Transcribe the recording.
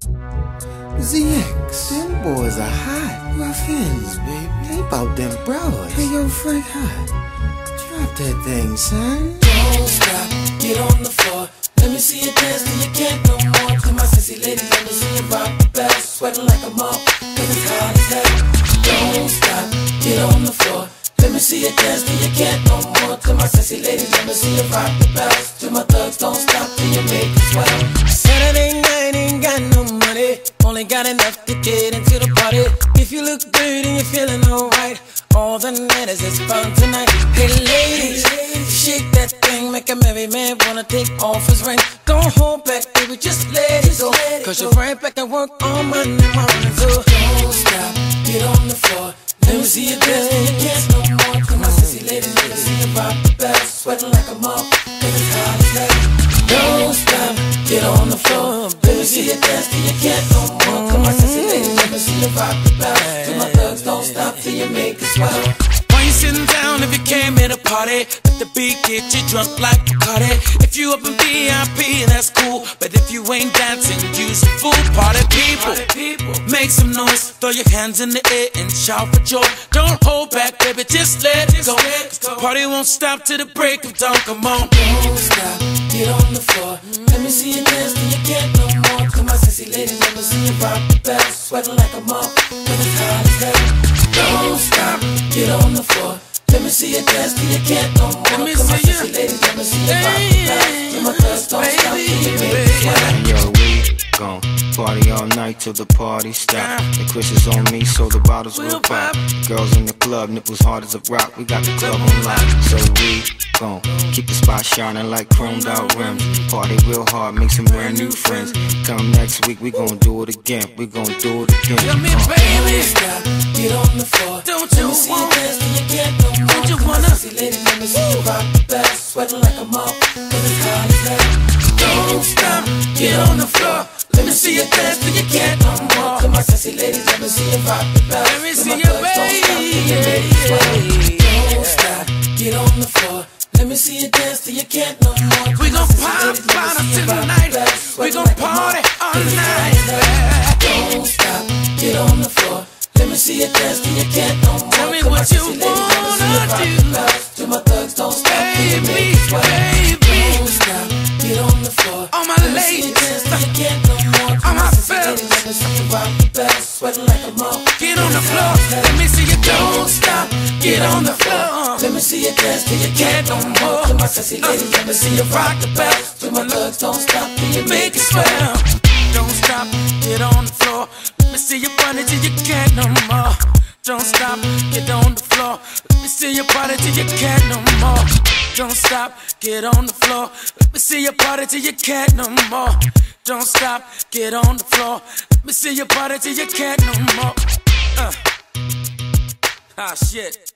ZX, them boys are hot. Ruff Endz, baby. They bout them broads. Hey, yo, Frank, hot. Drop that thing, son. Don't stop, get on the floor. Let me see you dance till you can't no more. To my sissy ladies, let me see you rock the bell. Sweating like a mop, cause it's hot as hell. Don't stop, get on the floor. Let me see you dance till you can't no more. To my sissy ladies, let me see you rock the bells. To my thugs, don't stop till you make it swell. Saturday night, ain't got no money, only got enough to get into the party. If you look good and you're feeling alright, all that matters is fun tonight. Hey ladies, shake that thing, make a merry man wanna take off his ring. Don't hold back, baby, just let it go, cause you're right back at work on Monday morning. So don't stop, get on the floor. Let me see you dance till you can't no more. Come on, sissy ladies, let me see you rock the bells. Sweating like a mop, cause it's hot as hell. Don't stop, get on the floor. Let me see you dance till you can't no more. Come on, sissy ladies, let me see you rock the bells. To my thugs, don't stop till you make it swell. Why you sitting down if you came here to party? Let the beat get you drunk like Bacardi. If you up in VIP, that's cool, but if you ain't dancing, you's a fool. Party people, make some noise, throw your hands in the air and shout for joy. Don't hold back, baby, just let it go, cause the party won't stop till the break of dawn. Come on. Don't stop, get on the floor. Let me see you dance till you can't no more. Come on, sissy ladies, let me see you rock the bells. Sweating like a mop, cause it's hot as hell. Don't stop, get on the floor. Let me see you dance till you can't no more. Come on, sissy ladies, let me see you rock the bells. To my thugs, don't stop till you make it swell. Yo, we gon' party all night till the party stop. The Chris is on me, so the bottles will pop. Girls in the club, nipples hard as a rock. We got the club on lock, so we gon' keep the spot shining like chromed out rims. Party real hard, make some brand new friends. Come next week, we gon' do it again. We gon' do it again. Tell me, baby, stop, get on the floor. Don't you want dance till you can't no more. Don't you wanna? Sissy ladies, let me see you rock the bells. Sweating like a mop, cause it's hot as hell. Don't stop, get on the floor. Let me see you dance till you can't no more. Come on, sissy ladies, let me see you rock the bells. Let me see you, baby. Don't stop, get on the floor. Let me see you dance till you can't no more. We gon' pop bottles tonight. We gon' party all night. Don't stop, get on the floor. Let me see you dance till you can't no more. Tell me what you wanna do. To my thugs, don't stop till you make it swell. Don't stop, get on the floor. All my ladies, all my fellas, let me see you rock the bells. Sweating like a mop. Get on the floor. Let me see you don't stop. Get on the floor. Let me see you dance till you can't no more. To my sissy ladies, let me see you rock the bells. To my thugs, don't stop till you make it swell. Don't stop, get on the floor. Let me see you party till you can't no more. Don't stop, get on the floor. Let me see you party till you can't no more. Don't stop, get on the floor. Let me see you party till you can't no more. Don't stop, get on the floor. Let me see you party till you can't no more. Ah, shit.